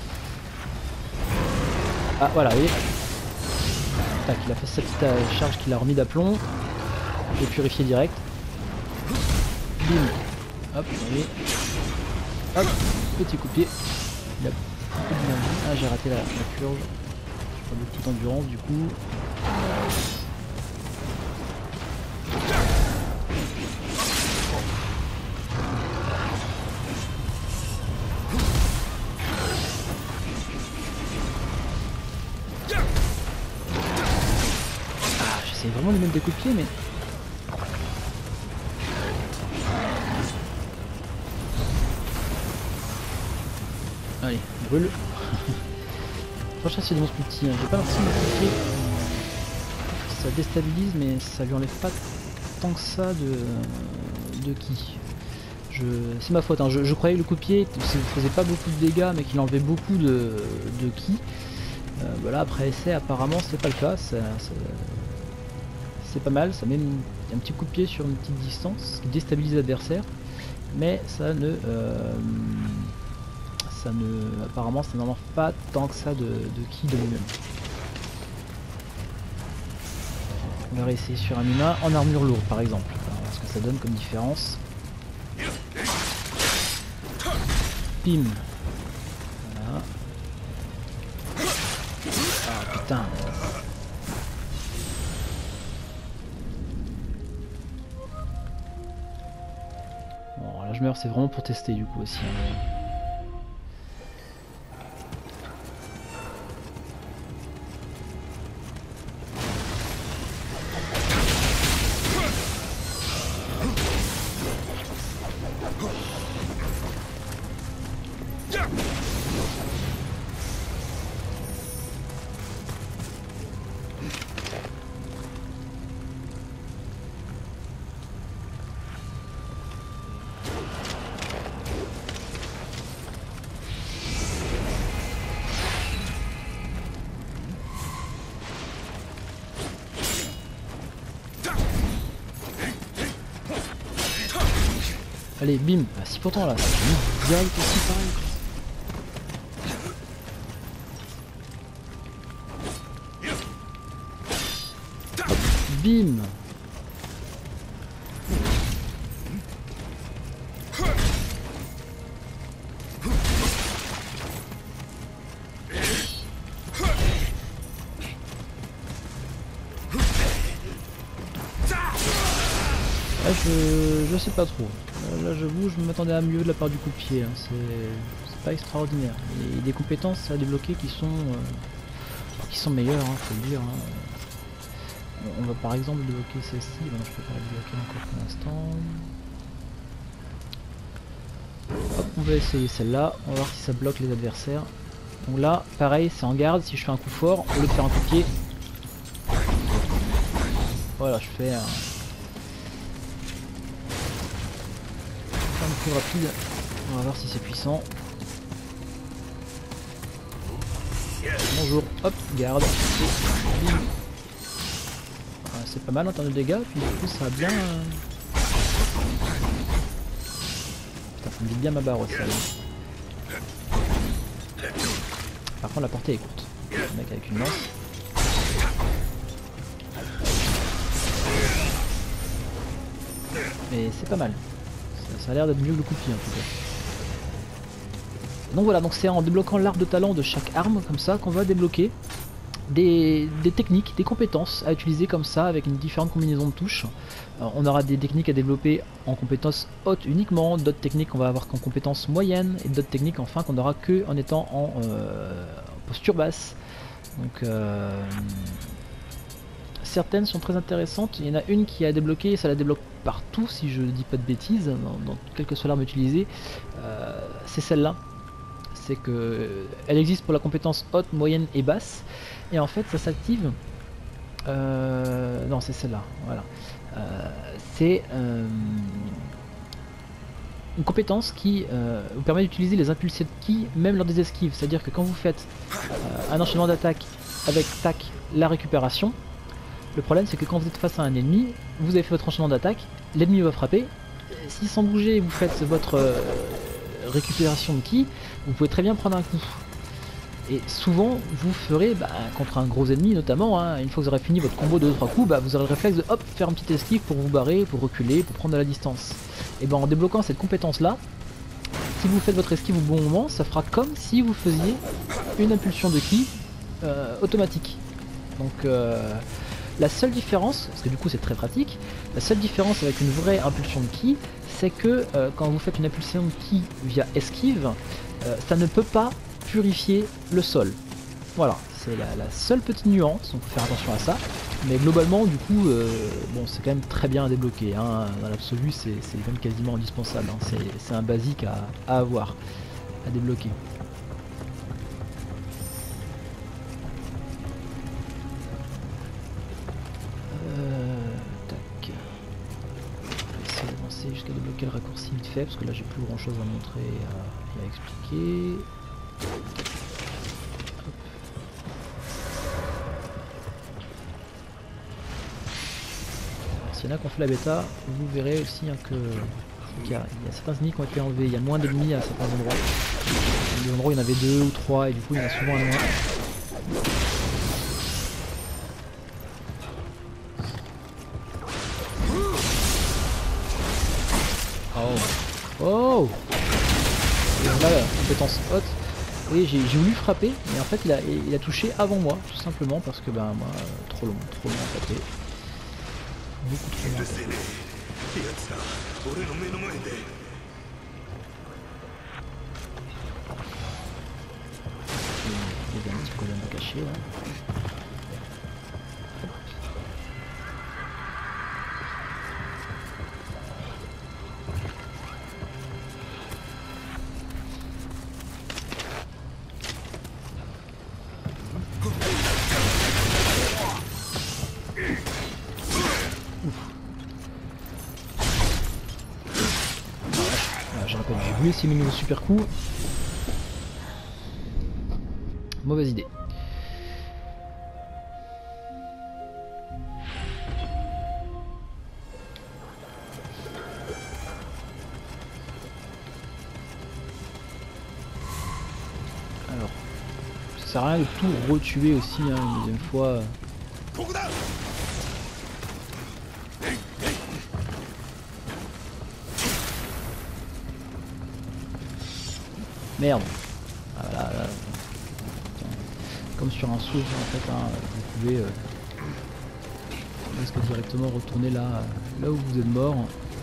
Ah voilà, vous voyez. Tac, il a fait sa petite euh, charge qu'il a remis d'aplomb. Je vais purifier direct. Bim. Hop, vous voyez. Hop, petit coup de pied. Il a beaucoup d'énergie. Ah, j'ai raté la, la curve. Je prends de petite endurance du coup. C'est vraiment de mettre des coups de pied, mais... Allez, brûle. Franchement, c'est de mon petit. Hein. J'ai pas l'impression de coups de pied. Ça déstabilise, mais ça lui enlève pas tant que ça de, de ki. Je... C'est ma faute, hein. je, je croyais que le coup de pied ne faisait pas beaucoup de dégâts, mais qu'il enlevait beaucoup de, de ki. Euh, voilà, après essai, apparemment, c'est pas le cas. Ça, ça... C'est pas mal, ça met un petit coup de pied sur une petite distance, ce qui déstabilise l'adversaire, mais ça ne, euh, ça ne, apparemment, ça n'enlève pas tant que ça de, de ki de lui-même. On va réessayer sur un humain en armure lourde, par exemple. Alors, voir ce que ça donne comme différence. Pim. Voilà. Ah putain. Je meurs, c'est vraiment pour tester du coup aussi. Hein. Allez, bim. Ah, si pourtant là, c'est direct aussi pareil. Hop, bim. je, je sais pas trop. Là j'avoue je m'attendais à mieux de la part du coup de pied, hein. C'est pas extraordinaire. Il y a des compétences à débloquer qui sont euh, qui sont meilleures, hein, faut le dire. Hein. On va par exemple débloquer celle-ci, bon, je peux pas la débloquer encore pour l'instant. Hop, on va essayer celle-là, on va voir si ça bloque les adversaires. Donc là, pareil, c'est en garde, si je fais un coup fort, au lieu de faire un coup de pied. Voilà, je fais un, un coup rapide, on va voir si c'est puissant. Bonjour, hop, garde. Voilà, c'est pas mal en termes de dégâts, puis du coup ça a bien... Putain, ça me vide bien ma barre aussi. Par contre la portée est courte. Le mec avec une lance. Mais c'est pas mal. Ça, ça a l'air d'être mieux que le coup de pied en tout cas. Donc voilà, donc c'est en débloquant l'arbre de talent de chaque arme comme ça qu'on va débloquer des, des techniques, des compétences à utiliser comme ça avec une différente combinaison de touches. Alors, on aura des techniques à développer en compétences hautes uniquement, d'autres techniques qu'on va avoir qu'en compétences moyennes et d'autres techniques enfin qu'on aura que en étant en euh, posture basse. Donc euh, certaines sont très intéressantes. Il y en a une qui a débloqué, ça la débloque partout si je dis pas de bêtises, dans, dans quelle que soit l'arme utilisée. Euh, c'est celle-là. C'est que elle existe pour la compétence haute, moyenne et basse, et en fait ça s'active. Euh, non, c'est celle-là. Voilà. Euh, c'est euh, une compétence qui euh, vous permet d'utiliser les impulsés de ki même lors des esquives. C'est-à-dire que quand vous faites euh, un enchaînement d'attaque avec tac, la récupération, le problème c'est que quand vous êtes face à un ennemi, vous avez fait votre enchaînement d'attaque, l'ennemi va frapper. Si sans bouger vous faites votre euh, récupération de ki, vous pouvez très bien prendre un coup. Et souvent vous ferez, bah, contre un gros ennemi notamment, hein, une fois que vous aurez fini votre combo de deux trois coups, bah, vous aurez le réflexe de hop, faire une petite esquive pour vous barrer, pour reculer, pour prendre de la distance. Et ben en débloquant cette compétence là, si vous faites votre esquive au bon moment, ça fera comme si vous faisiez une impulsion de ki euh, automatique. Donc euh, la seule différence, parce que du coup c'est très pratique, la seule différence avec une vraie impulsion de ki, c'est que euh, quand vous faites une impulsion de ki via esquive, euh, ça ne peut pas purifier le sol. Voilà, c'est la, la seule petite nuance, donc faut faire attention à ça. Mais globalement, du coup, euh, bon, c'est quand même très bien à débloquer. Hein. Dans l'absolu, c'est même quasiment indispensable. Hein. C'est un basique à, à avoir, à débloquer. Jusqu'à débloquer le raccourci vite fait parce que là j'ai plus grand chose à montrer et à, et à expliquer. S'il y en a qui ont fait la bêta, vous verrez aussi hein, que qu'il y, y a certains ennemis qui ont été enlevés, il y a moins d'ennemis à certains endroits. Il y a des endroits où il y en avait deux ou trois et du coup il y en a souvent un moins. Oh! Et là, la compétence haute. Et j'ai voulu frapper, mais en fait il a, il a touché avant moi, tout simplement parce que ben moi, trop long, trop long à taper. Beaucoup trop long à taper. Il y a un petit problème à cacher là. J'ai voulu essayer mes nouveaux super coups. Mauvaise idée. Alors, ça sert à rien de tout retuer aussi hein, une deuxième fois. Merde. Ah, là, là. Comme sur un saut en fait, hein, vous pouvez euh, presque directement retourner là, là où vous êtes mort.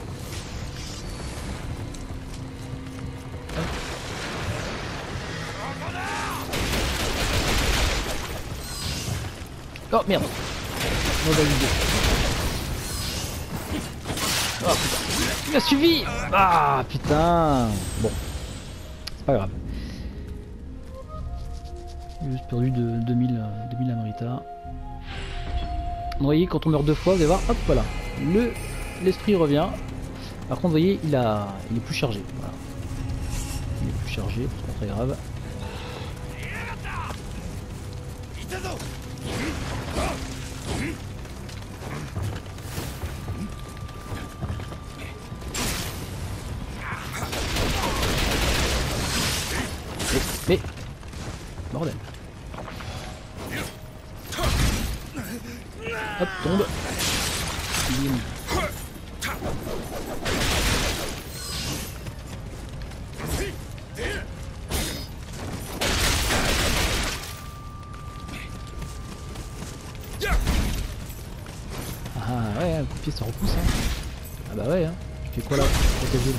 Oh merde. Mauvaise idée. Oh putain. Il m'a suivi. Ah putain. Bon. C'est pas grave. J'ai juste perdu de deux mille Amrita. Vous voyez, quand on meurt deux fois, vous allez voir, hop, voilà. Le l'esprit revient. Par contre, vous voyez, il, a, il est plus chargé. Voilà. Il est plus chargé, c'est pas très grave. Mais, mais... bordel. Hop, tombe. Bim. Ah ouais, un coup de pied ça repousse hein. Ah bah ouais hein. Tu fais quoi là pour protéger là?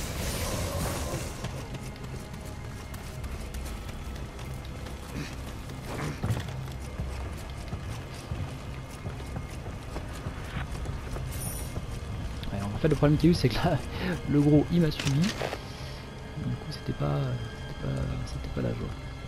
En fait le problème qu'il y a eu c'est que là le gros il m'a suivi. Du coup c'était pas c'était pas c'était pas la joie.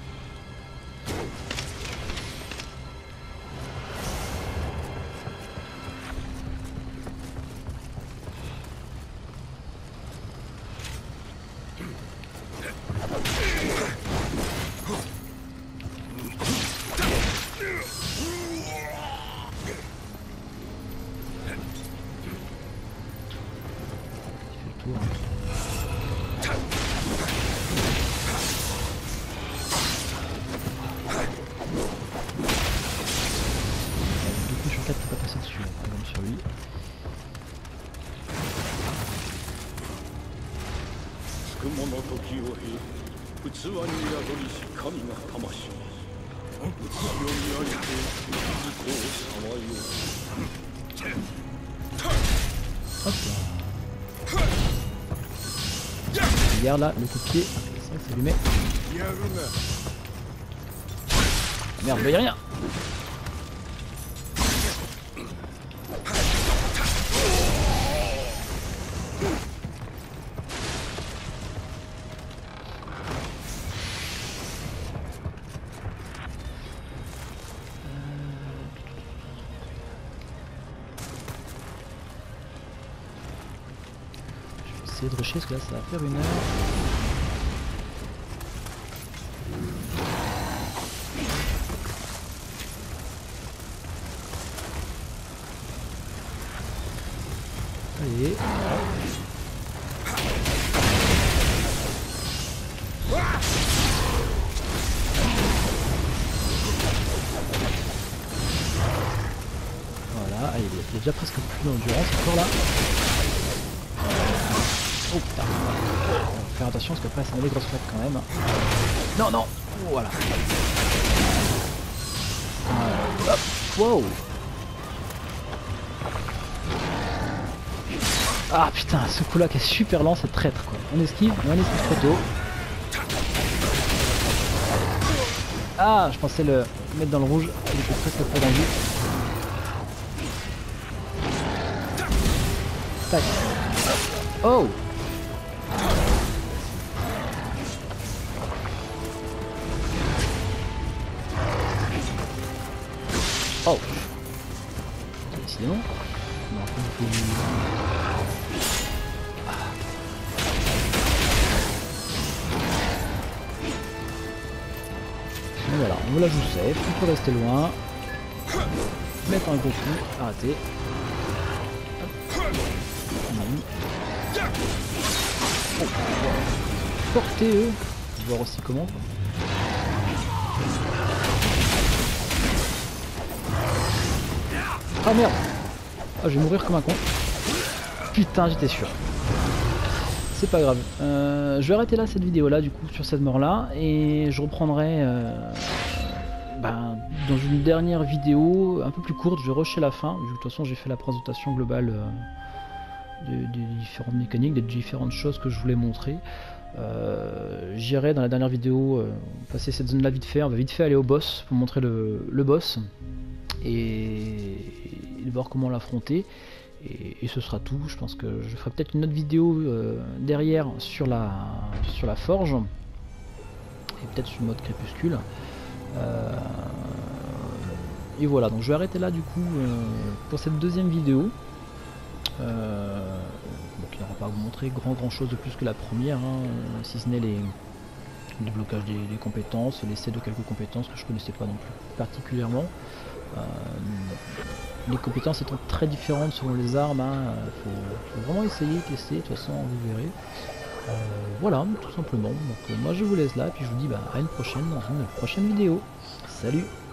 Hop là. Regarde là, le coup de pied, ça, ça lui met. Merde, il y a rien. Je vais essayer de rusher parce que là ça va faire une heure. Allez. Voilà, allez, il y a déjà presque plus d'endurance encore là. Oh putain. On va faire attention parce qu'après ça met les grosses flaques quand même. Non, non. Voilà. Euh, hop. Wow. Ah putain, ce coup là qui est super lent, c'est traître quoi. On esquive, mais on esquive trop tôt. Ah, je pensais le mettre dans le rouge, il était presque pas dans le vue. Tac. Oh. Oh. Décidément. Voilà, on la joue safe, il faut rester loin. Mettre un gros coup, arrêter. Oh. Portez eux, voir aussi comment. Ah merde. Ah, je vais mourir comme un con. Putain, j'étais sûr. C'est pas grave. Euh, je vais arrêter là cette vidéo là du coup sur cette mort là et je reprendrai euh, ben, dans une dernière vidéo un peu plus courte. Je vais rusher la fin. De toute façon j'ai fait la présentation globale euh, des, des différentes mécaniques, des différentes choses que je voulais montrer. Euh, J'irai dans la dernière vidéo euh, passer cette zone là vite fait. On va vite fait aller au boss pour montrer le, le boss. et, et voir comment l'affronter. Et, et ce sera tout. Je pense que je ferai peut-être une autre vidéo euh, derrière sur la, sur la forge. Et peut-être sur le mode crépuscule. Euh, et voilà, donc je vais arrêter là du coup euh, pour cette deuxième vidéo. Euh, donc il n'aura pas à vous montrer grand grand chose de plus que la première, hein, si ce n'est les le déblocage des, des compétences, l'essai de quelques compétences que je connaissais pas non plus particulièrement. Euh, les compétences étant très différentes selon les armes, il hein, faut, faut vraiment essayer, tester, de toute façon vous verrez. Euh, voilà, tout simplement. Donc euh, moi je vous laisse là, puis je vous dis bah, à une prochaine dans une prochaine vidéo. Salut!